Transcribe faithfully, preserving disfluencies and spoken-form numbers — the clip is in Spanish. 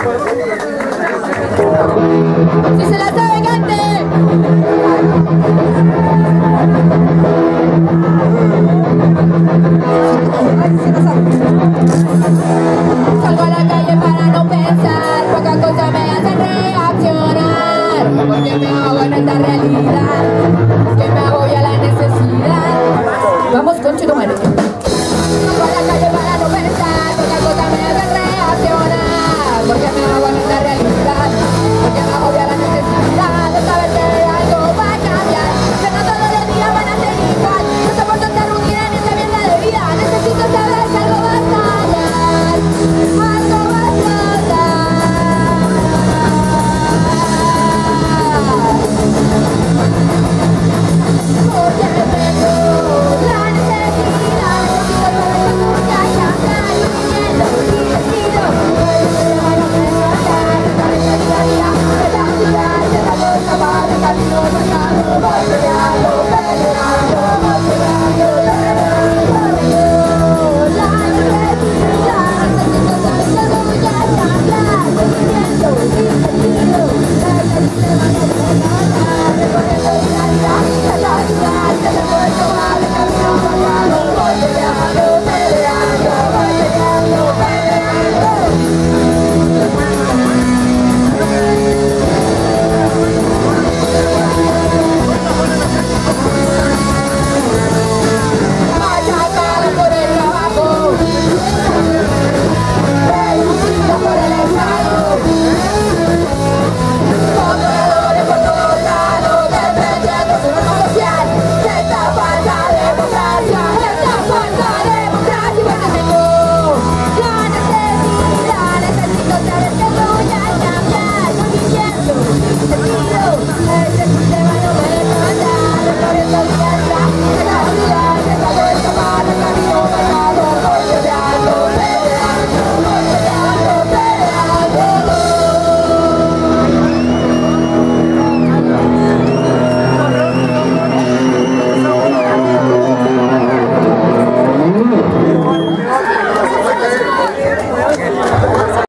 ¡Si se la sabe, cante! Salgo a la calle para no pensar, pocas cosas me hacen reaccionar, porque me ahogo en esta realidad, que me agobia la necesidad. Vamos, conche tu madre.